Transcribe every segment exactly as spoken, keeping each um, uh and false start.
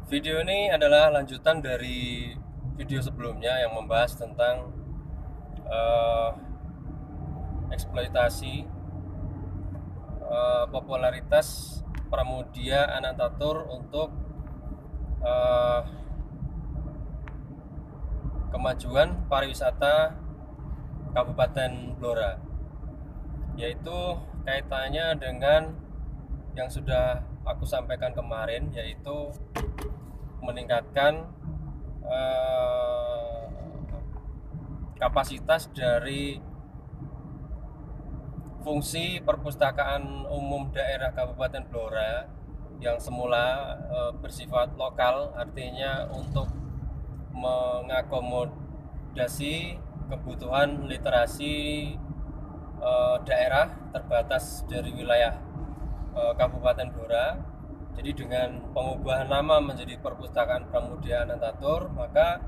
Video ini adalah lanjutan dari video sebelumnya yang membahas tentang uh, eksploitasi uh, popularitas Pramudia Anantatur untuk uh, kemajuan pariwisata Kabupaten Blora, yaitu kaitannya dengan yang sudah aku sampaikan kemarin, yaitu meningkatkan eh, kapasitas dari fungsi perpustakaan umum daerah Kabupaten Blora yang semula eh, bersifat lokal, artinya untuk mengakomodasi kebutuhan literasi eh, daerah terbatas dari wilayah eh, Kabupaten Blora. Jadi dengan pengubahan nama menjadi Perpustakaan Pramudia Anantatur, maka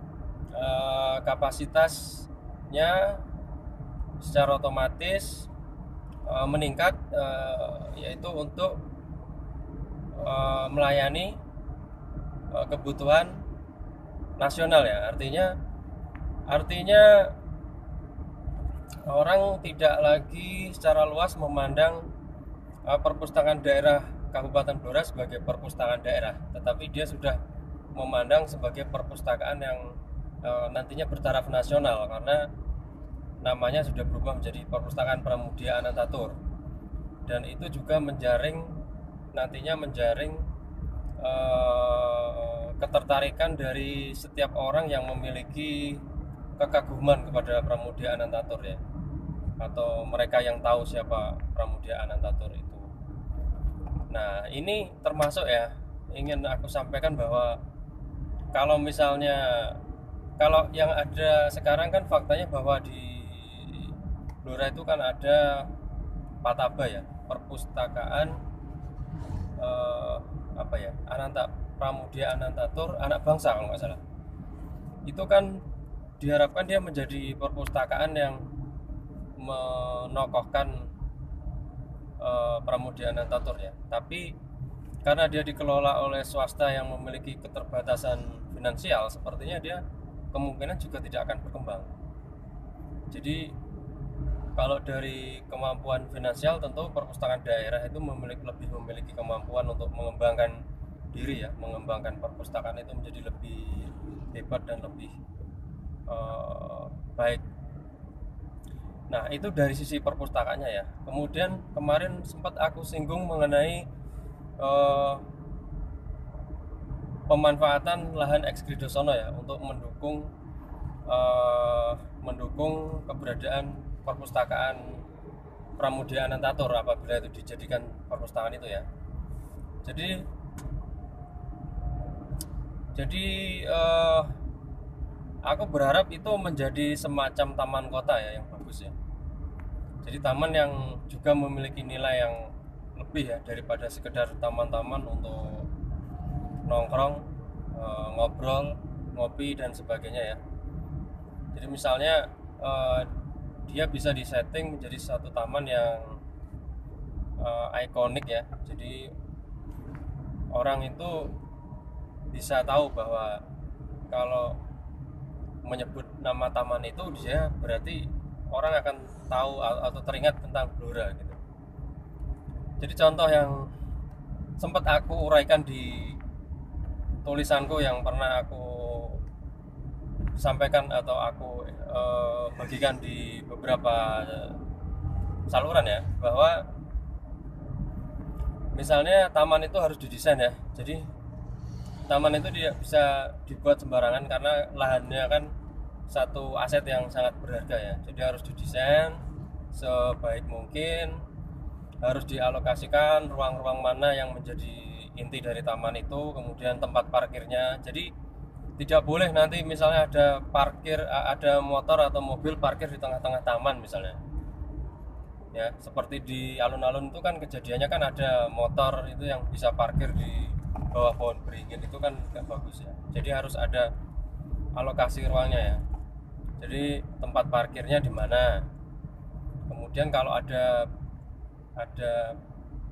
eh, kapasitasnya secara otomatis eh, meningkat, eh, yaitu untuk eh, melayani eh, kebutuhan nasional ya. Artinya artinya orang tidak lagi secara luas memandang eh, perpustakaan daerah Kabupaten Blora sebagai perpustakaan daerah, tetapi dia sudah memandang sebagai perpustakaan yang e, nantinya bertaraf nasional, karena namanya sudah berubah menjadi Perpustakaan Pramudia Anantatur, dan itu juga menjaring nantinya menjaring e, ketertarikan dari setiap orang yang memiliki kekaguman kepada Pramudia Anantatur ya, atau mereka yang tahu siapa Pramudia Anantatur itu. Nah, ini termasuk ya, ingin aku sampaikan bahwa kalau misalnya kalau yang ada sekarang kan faktanya bahwa di Blora itu kan ada Pataba ya, perpustakaan eh, apa ya, Ananta Pramudia Anantatur Anak Bangsa kalau nggak salah. Itu kan diharapkan dia menjadi perpustakaan yang menokohkan Uh, Pramudia Anantatur ya, tapi karena dia dikelola oleh swasta yang memiliki keterbatasan finansial, sepertinya dia kemungkinan juga tidak akan berkembang. Jadi kalau dari kemampuan finansial, tentu perpustakaan daerah itu memiliki lebih memiliki kemampuan untuk mengembangkan diri ya, mengembangkan perpustakaan itu menjadi lebih hebat dan lebih uh, baik. Nah, itu dari sisi perpustakaannya ya. Kemudian kemarin sempat aku singgung mengenai eh, pemanfaatan lahan ekskridosono ya, untuk mendukung eh, mendukung keberadaan perpustakaan Pramudia Anantatur apabila itu dijadikan perpustakaan itu ya. Jadi jadi eh, aku berharap itu menjadi semacam taman kota ya, yang bagus ya. Jadi taman yang juga memiliki nilai yang lebih ya daripada sekedar taman-taman untuk nongkrong, e, ngobrol, ngopi dan sebagainya ya. Jadi misalnya e, dia bisa disetting menjadi satu taman yang e, ikonik ya. Jadi orang itu bisa tahu bahwa kalau menyebut nama taman itu, dia berarti orang akan tahu atau teringat tentang Blora gitu. Jadi contoh yang sempat aku uraikan di tulisanku yang pernah aku sampaikan atau aku e, bagikan di beberapa saluran ya, bahwa misalnya taman itu harus didesain ya. Jadi taman itu tidak bisa dibuat sembarangan, karena lahannya kan satu aset yang sangat berharga ya. Jadi harus didesain sebaik mungkin, harus dialokasikan ruang-ruang mana yang menjadi inti dari taman itu, kemudian tempat parkirnya. Jadi tidak boleh nanti misalnya ada parkir, ada motor atau mobil parkir di tengah-tengah taman misalnya ya, seperti di alun-alun itu kan kejadiannya kan ada motor itu yang bisa parkir di bawah pohon beringin, itu kan gak bagus ya. Jadi harus ada alokasi ruangnya ya. Jadi tempat parkirnya di mana. Kemudian kalau ada ada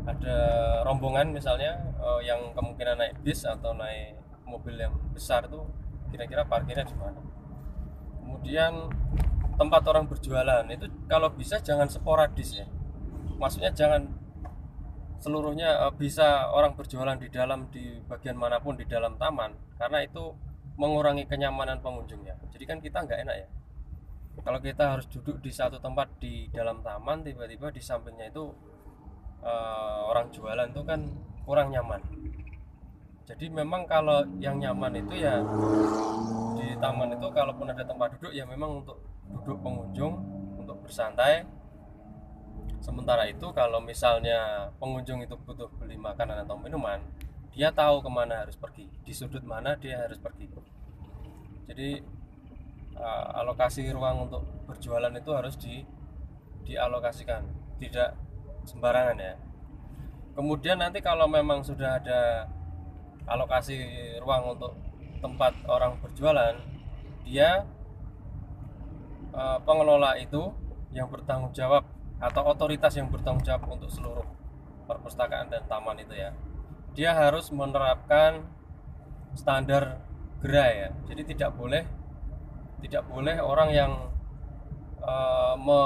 ada rombongan misalnya uh, yang kemungkinan naik bis atau naik mobil yang besar tuh kira-kira parkirnya di mana. Kemudian tempat orang berjualan itu kalau bisa jangan sporadis ya, maksudnya jangan seluruhnya uh, bisa orang berjualan di dalam di bagian manapun di dalam taman, karena itu mengurangi kenyamanan pengunjungnya. Jadi kan kita nggak enak ya kalau kita harus duduk di satu tempat di dalam taman, tiba-tiba di sampingnya itu uh, orang jualan itu kan kurang nyaman. Jadi memang kalau yang nyaman itu ya di taman itu, kalaupun ada tempat duduk ya memang untuk duduk pengunjung untuk bersantai. Sementara itu kalau misalnya pengunjung itu butuh beli makanan atau minuman, dia tahu kemana harus pergi, di sudut mana dia harus pergi. Jadi uh, alokasi ruang untuk berjualan itu harus di dialokasikan, tidak sembarangan ya. Kemudian nanti kalau memang sudah ada alokasi ruang untuk tempat orang berjualan, dia uh, pengelola itu yang bertanggung jawab atau otoritas yang bertanggung jawab untuk seluruh perpustakaan dan taman itu ya, dia harus menerapkan standar gerai ya. Jadi tidak boleh tidak boleh orang yang uh, me,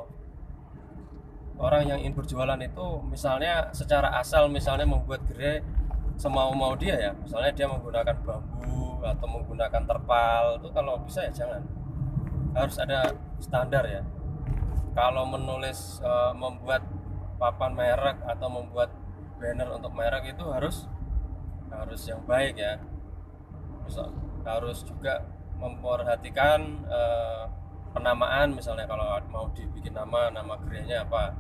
orang yang ingin berjualan itu misalnya secara asal misalnya membuat gerai semau-mau dia ya, misalnya dia menggunakan bambu atau menggunakan terpal, itu kalau bisa ya jangan, harus ada standar ya. Kalau menulis e, membuat papan merek atau membuat banner untuk merek itu harus harus yang baik ya. Misal, harus juga memperhatikan e, penamaan, misalnya kalau mau dibikin nama nama gerainya apa.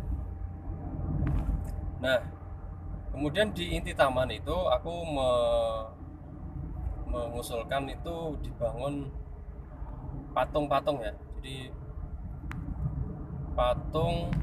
Nah, kemudian di inti taman itu aku me, mengusulkan itu dibangun patung-patung ya. Jadi patung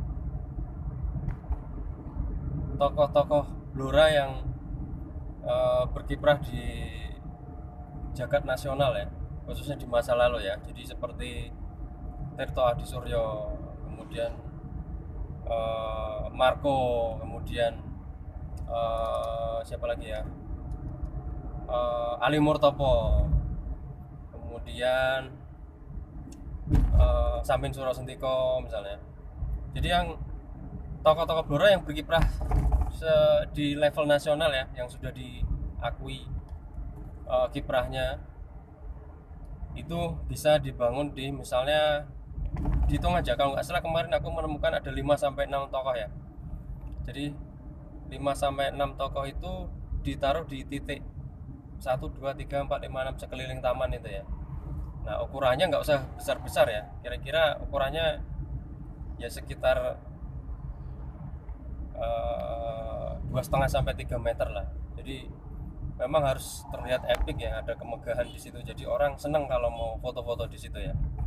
tokoh-tokoh Blora yang uh, berkiprah di jagat nasional ya, khususnya di masa lalu ya. Jadi seperti Tirto Adi Suryo, kemudian uh, Marco, kemudian uh, siapa lagi ya, uh, Ali Murtopo, kemudian uh, Sampin Surasentiko misalnya. Jadi yang tokoh-tokoh Blora yang berkiprah di level nasional ya, yang sudah diakui uh, kiprahnya, itu bisa dibangun di misalnya, dihitung aja kalau nggak salah kemarin aku menemukan ada lima sampai enam tokoh ya. Jadi lima sampai enam tokoh itu ditaruh di titik satu, dua, tiga, empat, lima, enam sekeliling taman itu ya. Nah ukurannya nggak usah besar-besar ya, kira-kira ukurannya ya sekitar dua setengah sampai tiga meter lah. Jadi memang harus terlihat epic ya, ada kemegahan di situ. Jadi orang senang kalau mau foto-foto di situ ya.